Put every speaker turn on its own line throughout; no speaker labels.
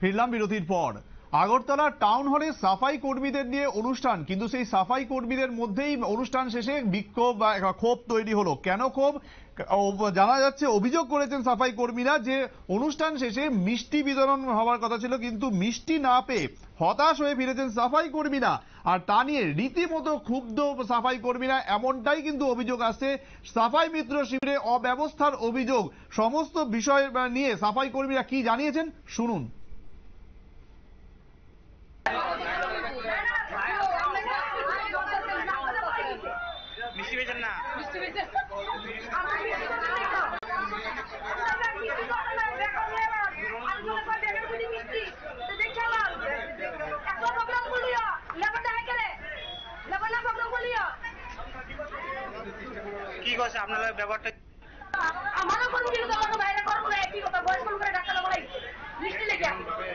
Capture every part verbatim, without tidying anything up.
ফিরলাম বিরতির পর। আগরতলা টাউন হলে সাফাই কর্মীদের নিয়ে অনুষ্ঠান, কিন্তু সেই সাফাই কর্মীদের মধ্যেই অনুষ্ঠান শেষে বিক্ষোভ বা ক্ষোভ তৈরি হলো। কেন ক্ষোভ? জানা যাচ্ছে, অভিযোগ করেছেন সাফাই কর্মীরা যে অনুষ্ঠান শেষে মিষ্টি বিতরণ হওয়ার কথা ছিল, কিন্তু মিষ্টি না পেয়ে হতাশ হয়ে ফিরেছেন সাফাই কর্মীরা। আর তা নিয়ে রীতিমতো ক্ষুব্ধ সাফাই কর্মীরা, এমনটাই কিন্তু অভিযোগ আসছে। সাফাই মিত্র শিবিরে অব্যবস্থার অভিযোগ। সমস্ত বিষয় নিয়ে সাফাই কর্মীরা কি জানিয়েছেন শুনুন।
মিষ্টি বেচেন না? মিষ্টি বেচেন কি করছে আপনার ব্যাপারটা? আমারও কোন কিছু তো বাইরে করবো না, একই কথা বয়স কম করে ডাক্তার বলাই মিষ্টি লেগে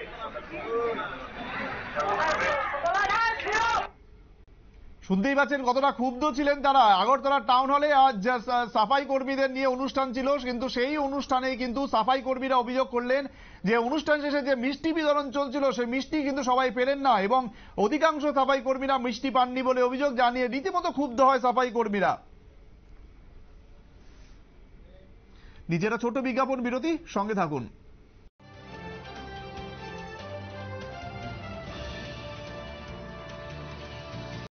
শুনতেই পাচ্ছেন কতটা ক্ষুব্ধ ছিলেন তারা। আগরতলা টাউন হলে আজ সাফাই কর্মীদের নিয়ে অনুষ্ঠান ছিল, কিন্তু সেই অনুষ্ঠানে কিন্তু সাফাই কর্মীরা অভিযোগ করলেন যে অনুষ্ঠান শেষে যে মিষ্টি বিতরণ চলছিল সেই মিষ্টি কিন্তু সবাই পেলেন না, এবং অধিকাংশ সাফাই কর্মীরা মিষ্টি পাননি বলে অভিযোগ জানিয়ে রীতিমতো ক্ষুব্ধ হয় সাফাই কর্মীরা। নিজেরা ছোট বিজ্ঞাপন বিরতি, সঙ্গে থাকুন।